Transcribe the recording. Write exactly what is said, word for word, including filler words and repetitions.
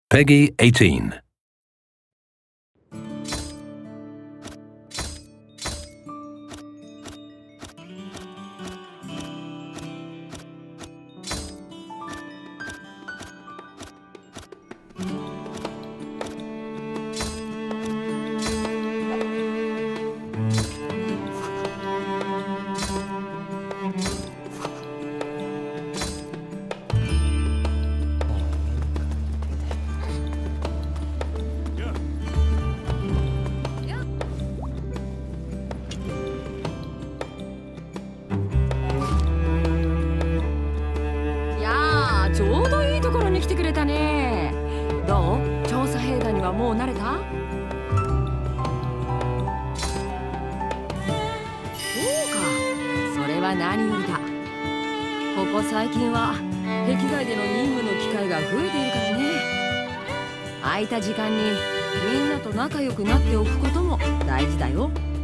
Peggy eighteen. いやー、ちょうどいいところに来てくれたね。どう？調査兵団にはもう慣れた？そうか、それは何よりだ。ここ最近は壁外での任務の機会が増えているからね。空いた時間にみんなと仲良くなっておくことも大事だよ。